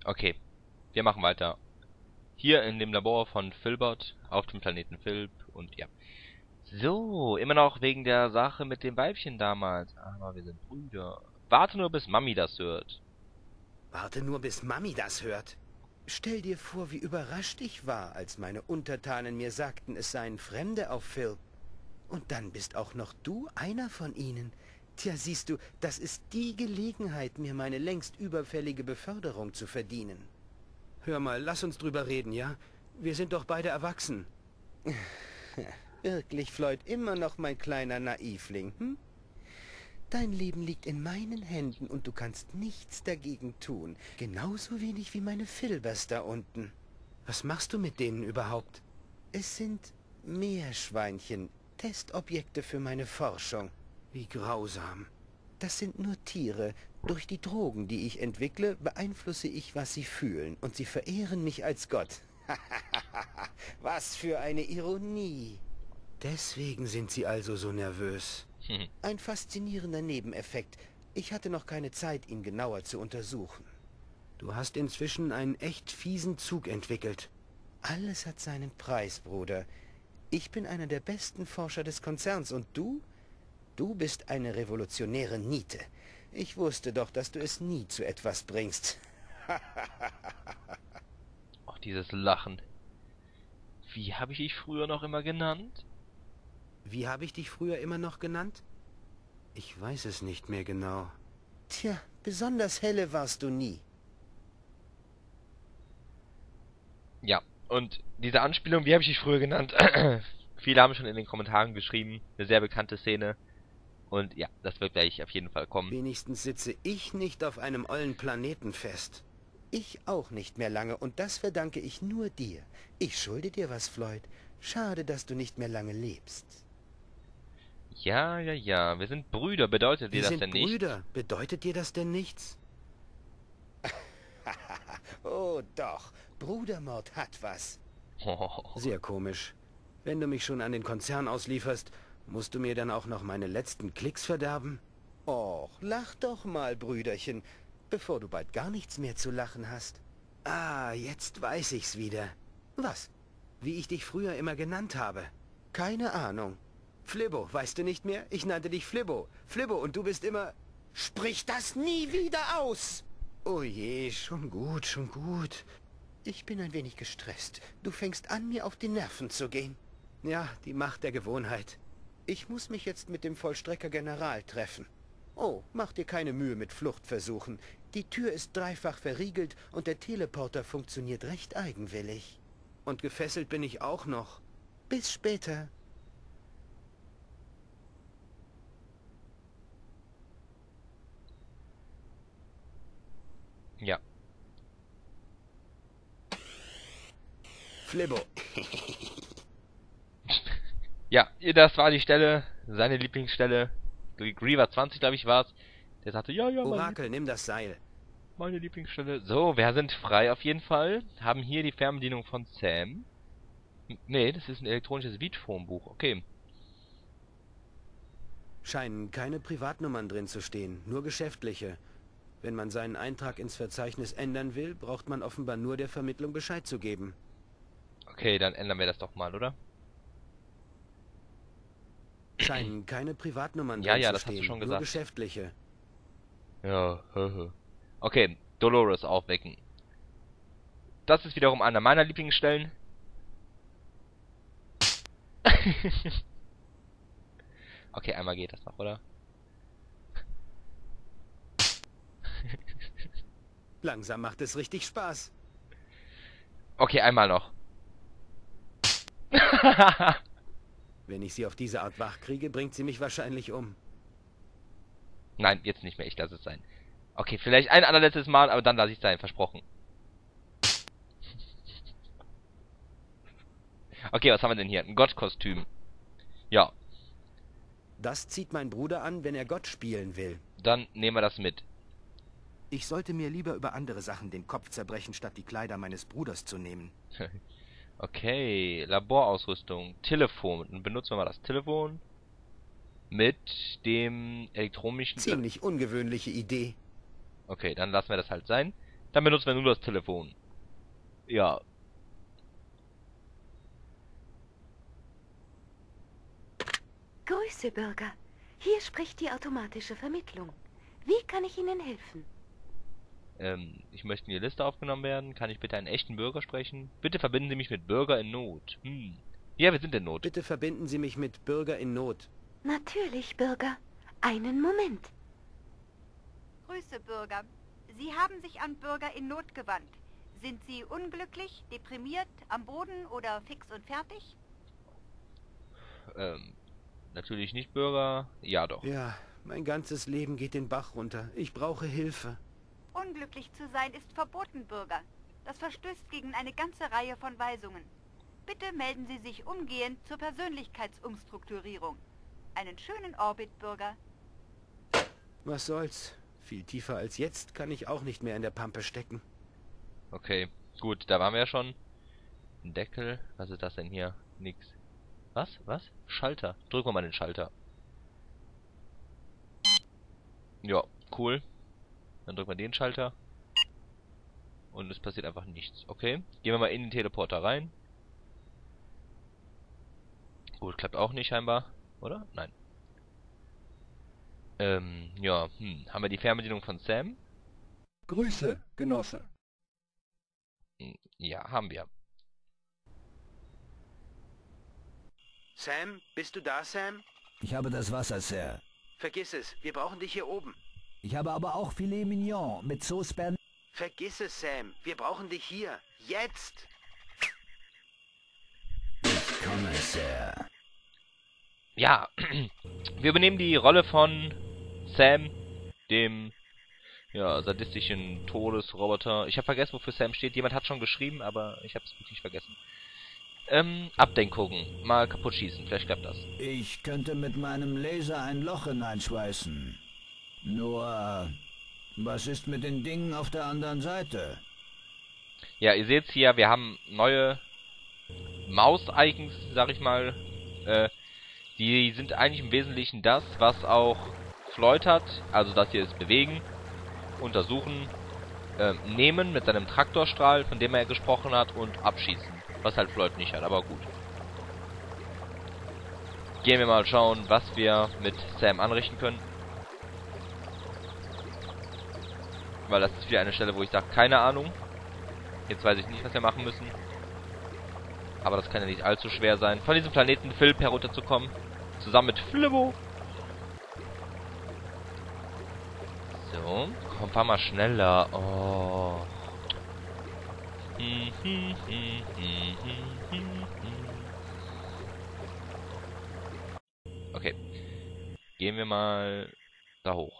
Okay, wir machen weiter. Hier in dem Labor von Filbert auf dem Planeten Filb und ja. So, immer noch wegen der Sache mit dem Weibchen damals. Aber wir sind Brüder. Warte nur, bis Mami das hört. Warte nur, bis Mami das hört. Stell dir vor, wie überrascht ich war, als meine Untertanen mir sagten, es seien Fremde auf Phil. Und dann bist auch noch du einer von ihnen. Tja, siehst du, das ist die Gelegenheit, mir meine längst überfällige Beförderung zu verdienen. Hör mal, lass uns drüber reden, ja? Wir sind doch beide erwachsen. Wirklich, Floyd, immer noch mein kleiner Naivling, hm? Dein Leben liegt in meinen Händen und du kannst nichts dagegen tun. Genauso wenig wie meine Filbers da unten. Was machst du mit denen überhaupt? Es sind Meerschweinchen, Testobjekte für meine Forschung. Wie grausam. Das sind nur Tiere. Durch die Drogen, die ich entwickle, beeinflusse ich, was sie fühlen. Und sie verehren mich als Gott. Was für eine Ironie. Deswegen sind sie also so nervös. Ein faszinierender Nebeneffekt. Ich hatte noch keine Zeit, ihn genauer zu untersuchen. Du hast inzwischen einen echt fiesen Zug entwickelt. Alles hat seinen Preis, Bruder. Ich bin einer der besten Forscher des Konzerns und du? Du bist eine revolutionäre Niete. Ich wusste doch, dass du es nie zu etwas bringst. Auch dieses Lachen. Wie habe ich dich früher noch immer genannt? Wie habe ich dich früher immer noch genannt? Ich weiß es nicht mehr genau. Tja, besonders helle warst du nie. Ja, und diese Anspielung, wie habe ich dich früher genannt? Viele haben schon in den Kommentaren geschrieben. Eine sehr bekannte Szene. Und ja, das wird gleich auf jeden Fall kommen. Wenigstens sitze ich nicht auf einem ollen Planeten fest. Ich auch nicht mehr lange und das verdanke ich nur dir. Ich schulde dir was, Floyd. Schade, dass du nicht mehr lange lebst. Ja, ja, ja. Wir sind Brüder. Bedeutet dir Wir das sind denn nicht? Brüder. Bedeutet dir das denn nichts? Oh doch, Brudermord hat was. Sehr komisch. Wenn du mich schon an den Konzern auslieferst, musst du mir dann auch noch meine letzten Klicks verderben? Och, lach doch mal, Brüderchen, bevor du bald gar nichts mehr zu lachen hast. Ah, jetzt weiß ich's wieder. Was? Wie ich dich früher immer genannt habe. Keine Ahnung. Flibbo, weißt du nicht mehr? Ich nannte dich Flibbo. Flibbo, und du bist immer... Sprich das nie wieder aus! Oh je, schon gut, schon gut. Ich bin ein wenig gestresst. Du fängst an, mir auf die Nerven zu gehen. Ja, die Macht der Gewohnheit. Ich muss mich jetzt mit dem Vollstrecker General treffen. Oh, mach dir keine Mühe mit Fluchtversuchen. Die Tür ist dreifach verriegelt und der Teleporter funktioniert recht eigenwillig. Und gefesselt bin ich auch noch. Bis später. Ja. Flibbo. Ja, das war die Stelle, seine Lieblingsstelle. Griever 20, glaube ich, war's. Der sagte, ja, ja, Orakel, nimm das Seil. meine Lieblingsstelle. So, wir sind frei auf jeden Fall. Haben hier die Fernbedienung von Sam. Nee, das ist ein elektronisches Beatphone-Buch. Okay. Scheinen keine Privatnummern drin zu stehen, nur geschäftliche. Wenn man seinen Eintrag ins Verzeichnis ändern will, braucht man offenbar nur der Vermittlung Bescheid zu geben. Okay, dann ändern wir das doch mal, oder? Scheinen keine Privatnummern Ja, drin ja, zu das hast du stehen, schon nur gesagt. geschäftliche. Ja, okay, Dolores aufwecken. Das ist wiederum einer meiner Lieblingsstellen. Okay, einmal geht das noch, oder? Langsam macht es richtig Spaß. Okay, einmal noch. Wenn ich sie auf diese Art wach kriege, bringt sie mich wahrscheinlich um. Nein, jetzt nicht mehr, ich lasse es sein. Okay, vielleicht ein allerletztes Mal, aber dann lasse ich es sein, versprochen. Okay, was haben wir denn hier? Ein Gottkostüm. Ja, Das zieht mein Bruder an, wenn er Gott spielen will. dann nehmen wir das mit. Ich sollte mir lieber über andere Sachen den Kopf zerbrechen, statt die Kleider meines Bruders zu nehmen. Okay, Laborausrüstung, Telefon. Dann benutzen wir mal das Telefon mit dem elektronischen... Ziemlich ungewöhnliche Idee. Okay, dann lassen wir das halt sein. Dann benutzen wir nur das Telefon. Ja. Grüße, Bürger. Hier spricht die automatische Vermittlung. Wie kann ich Ihnen helfen? Ich möchte in die Liste aufgenommen werden. Kann ich bitte einen echten Bürger sprechen? Bitte verbinden Sie mich mit Bürger in Not. Ja, wir sind in Not. Bitte verbinden Sie mich mit Bürger in Not. Natürlich, Bürger. Einen Moment. Grüße, Bürger. Sie haben sich an Bürger in Not gewandt. Sind Sie unglücklich, deprimiert, am Boden oder fix und fertig? Natürlich nicht Bürger. Ja, doch. Ja, mein ganzes Leben geht den Bach runter. Ich brauche Hilfe. Unglücklich zu sein ist verboten, Bürger. Das verstößt gegen eine ganze Reihe von Weisungen. Bitte melden Sie sich umgehend zur Persönlichkeitsumstrukturierung. Einen schönen Orbit, Bürger. Was soll's? Viel tiefer als jetzt kann ich auch nicht mehr in der Pampe stecken. Okay, gut, da waren wir ja schon. Ein Deckel. Was ist das denn hier? Nix. Was? Was? Schalter. Drücken wir mal den Schalter. Ja, cool. Dann drücken wir den Schalter. Und es passiert einfach nichts. Okay. Gehen wir mal in den Teleporter rein. Gut, klappt auch nicht scheinbar. Oder? Nein. Ja, haben wir die Fernbedienung von Sam? Grüße, Genosse. Ja, haben wir. Sam, bist du da, Sam? Ich habe das Wasser, Sir. Vergiss es, wir brauchen dich hier oben. Ich habe aber auch Filet Mignon mit Sauce Bern. Vergiss es, Sam, wir brauchen dich hier. Jetzt! Ich komme, Sir. Ja, wir übernehmen die Rolle von Sam, dem sadistischen Todesroboter. Ich habe vergessen, wofür Sam steht. Jemand hat schon geschrieben, aber ich habe es wirklich vergessen. Abdenkung. Mal kaputt schießen. Vielleicht klappt das. Ich könnte mit meinem Laser ein Loch hineinschweißen. Nur, was ist mit den Dingen auf der anderen Seite? Ja, ihr seht's hier, wir haben neue Maus-Icons, sag ich mal. Die sind eigentlich im Wesentlichen das, was auch Floyd hat. Also das hier ist bewegen, untersuchen, nehmen mit seinem Traktorstrahl, von dem er gesprochen hat, und abschießen. Was halt Floyd nicht hat, aber gut. Gehen wir mal schauen, was wir mit Sam anrichten können. Weil das ist wieder eine Stelle, wo ich sage, keine Ahnung. Jetzt weiß ich nicht, was wir machen müssen. Aber das kann ja nicht allzu schwer sein. Von diesem Planeten Philp herunterzukommen. Zusammen mit Flibbo. So, komm, fahr mal schneller. Oh. Okay. Gehen wir mal da hoch.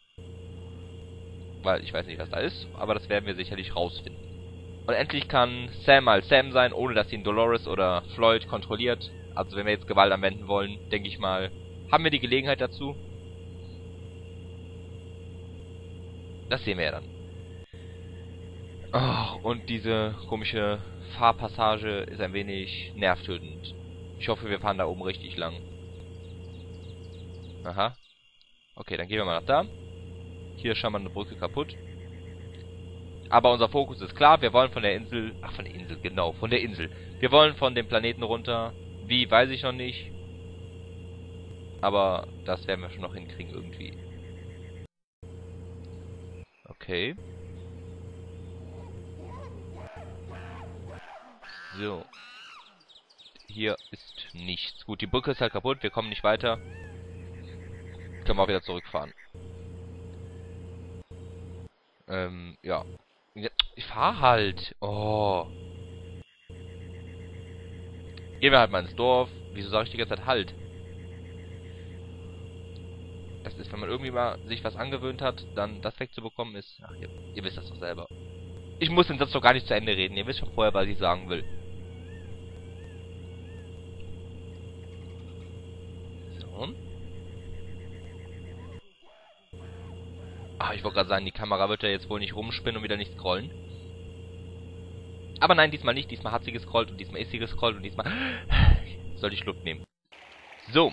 Weil ich weiß nicht, was da ist, aber das werden wir sicherlich rausfinden. Und endlich kann Sam mal Sam sein, ohne dass ihn Dolores oder Floyd kontrolliert. Also wenn wir jetzt Gewalt anwenden wollen, denke ich mal, haben wir die Gelegenheit dazu. Das sehen wir ja dann. Oh, und diese komische Fahrpassage ist ein wenig nervtötend. Ich hoffe, wir fahren da oben richtig lang. Aha. Okay, dann gehen wir mal nach da. Hier ist schon mal eine Brücke kaputt. Aber unser Fokus ist klar, wir wollen von der Insel... Ach, von der Insel, genau, von der Insel. Wir wollen von dem Planeten runter. Wie, weiß ich noch nicht. Aber das werden wir schon noch hinkriegen irgendwie. Okay. So. Hier ist nichts. Gut, die Brücke ist halt kaputt, wir kommen nicht weiter. Können wir auch wieder zurückfahren. Ja. Ich fahr halt. Oh. Gehen wir halt mal ins Dorf. Wieso sage ich die ganze Zeit halt? Das ist, wenn man irgendwie mal sich was angewöhnt hat, dann das wegzubekommen ist... Ach, ihr wisst das doch selber. Ich muss den Satz doch gar nicht zu Ende reden. Ihr wisst schon vorher, was ich sagen will. So. Ah, ich wollte gerade sagen, die Kamera wird ja jetzt wohl nicht rumspinnen und wieder nicht scrollen. Aber nein, diesmal nicht. Diesmal hat sie gescrollt und diesmal ist sie gescrollt und diesmal... Soll ich Luft nehmen. So.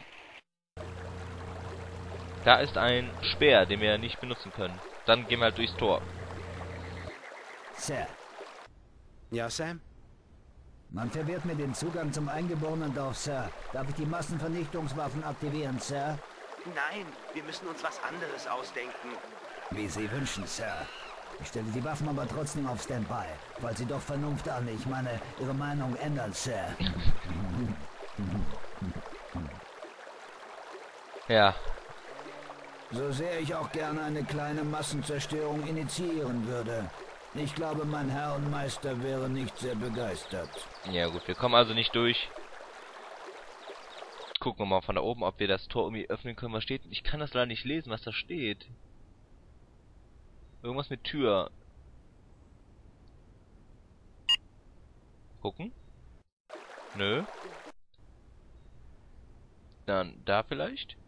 Da ist ein Speer, den wir nicht benutzen können. Dann gehen wir halt durchs Tor. Sir. Ja, Sam? Man verwehrt mir den Zugang zum Eingeborenendorf, Sir. Darf ich die Massenvernichtungswaffen aktivieren, Sir? Nein, wir müssen uns was anderes ausdenken. Wie Sie wünschen, Sir. Ich stelle die Waffen aber trotzdem auf Standby, falls Sie doch Vernunft an, ich meine, Ihre Meinung ändern, Sir. Ja. So sehr ich auch gerne eine kleine Massenzerstörung initiieren würde. Ich glaube, mein Herr und Meister wäre nicht sehr begeistert. Ja gut, wir kommen also nicht durch. Gucken wir mal von da oben, ob wir das Tor irgendwie öffnen können. Was steht? Ich kann das leider nicht lesen, was da steht. Irgendwas mit Tür. Gucken. Nö. Dann da vielleicht?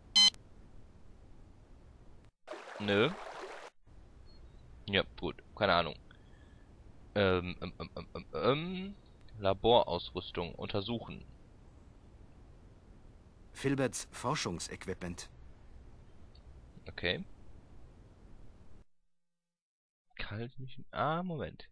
Nö. Ja, gut. Keine Ahnung. Laborausrüstung untersuchen. Filberts Forschungsequipment. Okay. Kaltmischen. Ah, Moment.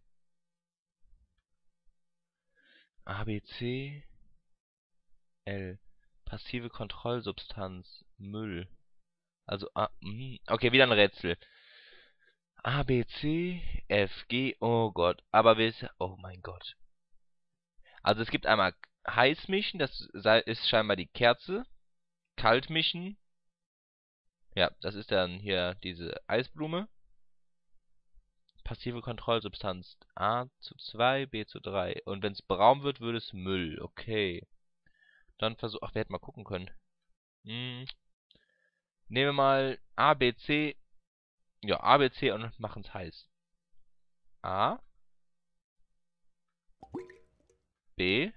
A, B, C, L. Passive Kontrollsubstanz. Müll. Also A. Okay, wieder ein Rätsel. A, B, C, F, G. Oh Gott. Aber wir. Oh mein Gott. Also es gibt einmal Heißmischen, das ist scheinbar die Kerze. Kaltmischen. Ja, das ist dann hier diese Eisblume. Passive Kontrollsubstanz. A zu 2, B zu 3. Und wenn es braun wird, wird es Müll. Okay. Dann versuch. Ach, wir hätten mal gucken können. Nehmen wir mal A, B, C. Ja, A, B, C und machen es heiß. A. B.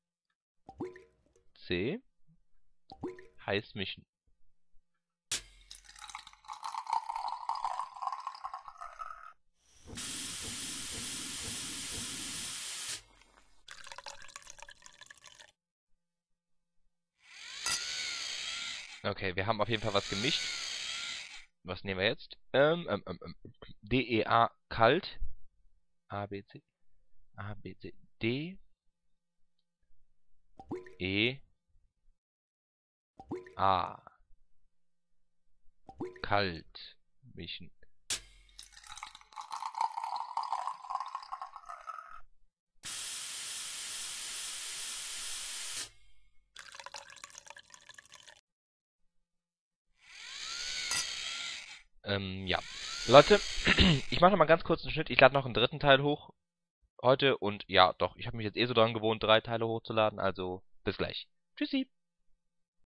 C. Heiß mischen. Okay, wir haben auf jeden Fall was gemischt. Was nehmen wir jetzt? DEA kalt. A, B, C. A, B, C. D. E. A. Kalt mischen. Ja. Leute, ich mache noch mal ganz kurz einen Schnitt. Ich lade noch einen dritten Teil hoch heute. Und ja, doch, ich habe mich jetzt eh so dran gewohnt, 3 Teile hochzuladen. Also, bis gleich. Tschüssi.